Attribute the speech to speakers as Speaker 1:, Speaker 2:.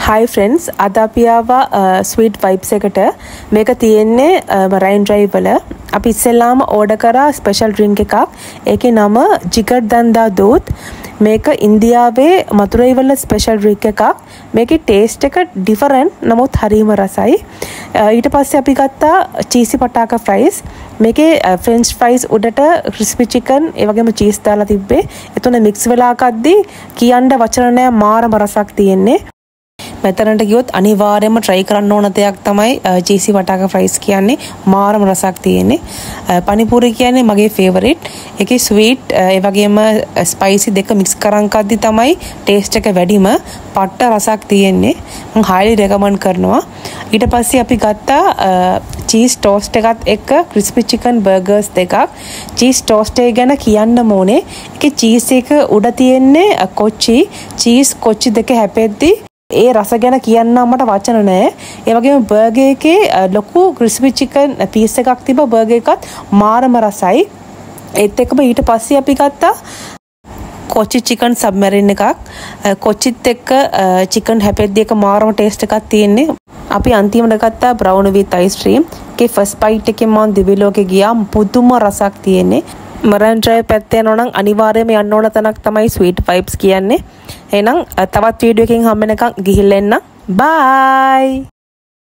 Speaker 1: Hi friends, අද අපි ආවා sweet vibes එකට. මේක තියෙන්නේ Marine Drive වල. අපි ඉස්සෙල්ලාම ඕඩර් කරා ස්පෙෂල් ඩ්‍රින්ක් එකක්. ඒකේ නම ජිගර් දන්දා දූත්. මේක ඉන්දියාවේ මතුරයි වල ස්පෙෂල් ඩ්‍රින්ක් එකක්. මේකේ ටේස්ට් එක ඩිෆරන්ට් නමුත් හරිම රසයි. ඊට පස්සේ අපි ගත්තා චීසි පටාකා ෆ්‍රයිස්. මේකේ ෆ්‍රෙන්ච් ෆ්‍රයිස් උඩට ක්‍රිස්පි චිකන් ඒ වගේම චීස් දාලා තිබ්බේ. එතන මික්ස් වෙලා කද්දී කියන්න වචන නැහැ මාරම රසක් තියෙන්නේ. මෙතනට ගියොත් අනිවාර්යයෙන්ම try කරන්න ඕන දෙයක් තමයි චීසි වටාකා ෆ්‍රයිස් කියන්නේ මාරම රසක් තියෙන්නේ. පනිපූරි කියන්නේ මගේ favorite. ඒකේ sweet ඒ වගේම spicy දෙක mix කරන් කද්දි තමයි taste එක වැඩිම පට්ට රසක් තියෙන්නේ. මම highly recommend කරනවා. ඊට පස්සේ අපි ගත්තා cheese toast එකත් එක්ක crispy chicken burgers දෙකක්. cheese toast එක ගැන කියන්න ඕනේ. ඒකේ cheese එක උඩ තියෙන්නේ කොච්චි cheese කොච්චි දෙක හැපෙද්දි ඒ රස ගැන කියන්න මට වචන නැහැ. ඒ වගේම බර්ගර් එකේ ලොකු ක්‍රිස්පි චිකන් පීස් එකක් තිබ්බා. බර්ගර් එකත් මාරම රසයි. ඒත් එක්කම ඊට පස්සේ අපි ගත්තා කොච්චි චිකන් සබ්මැරින් එකක්. කොච්චිත් එක්ක චිකන් හැපෙද්දි එක මාරම ටේස්ට් එකක් තියෙන්නේ. අපි අන්තිමට ගත්තා බ්‍රවුන් විත් අයිස් ක්‍රීම්. ඒකේ ෆස්ට් බයිට් එකේ මම දිවිලෝකේ ගියා. පුදුම රසක් තියෙන්නේ. Marine Drive පැත්තේ යනවා නම් අනිවාර්යයෙන්ම යන්න ඕන තැනක් තමයි Sweet Vibes කියන්නේ. එහෙනම් තවත් වීඩියෝ එකකින් හම්බ වෙනකන් ගිහිල්ලා එන්න. Bye.